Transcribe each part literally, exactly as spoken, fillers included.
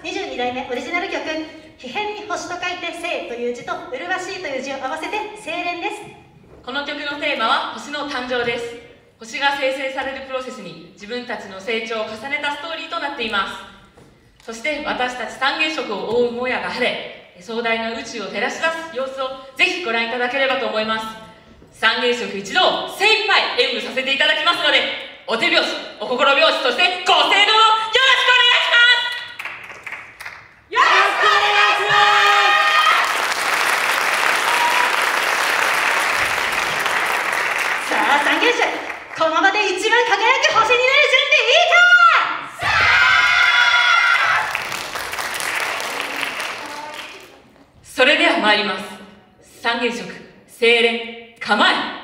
にじゅうにだいめオリジナル曲「木偏に星」と書いて「星」という字と「麗しい」という字を合わせて「精錬」です。 この曲のテーマは星の誕生です。星が生成されるプロセスに自分たちの成長を重ねたストーリーとなっています。そして私たち三原色を覆うもやが晴れ、壮大な宇宙を照らし出す様子をぜひご覧いただければと思います。三原色一同精一杯演舞させていただきますので、お手拍子、お心拍子、そしてご声援をよろしくお願いします。よろしくお願いします。 さあ三原色、この場で一番輝く星になる準備いいか。 それでは参ります。三原色精錬構え。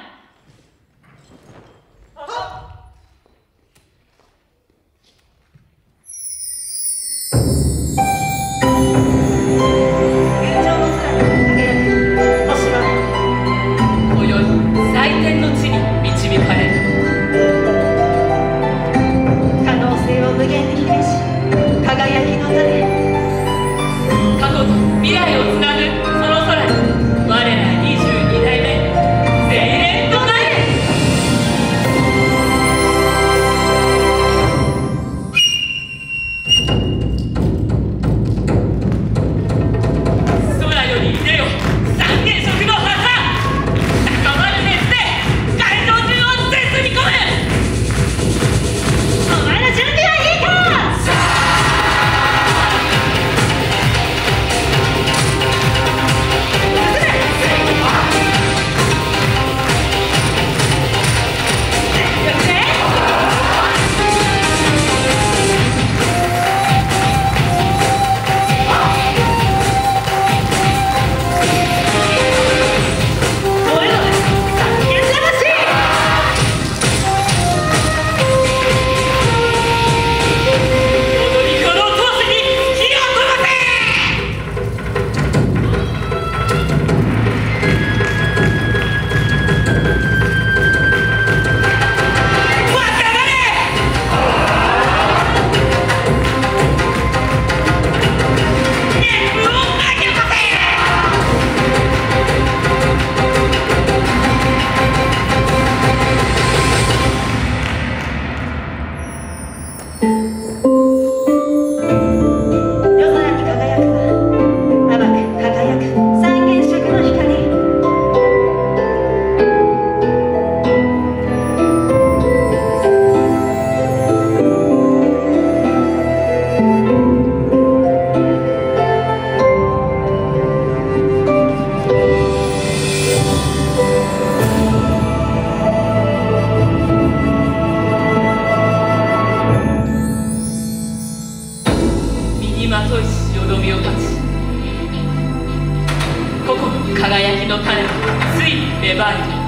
まといしよどみを断ち、個々の輝きの種はついに芽生える。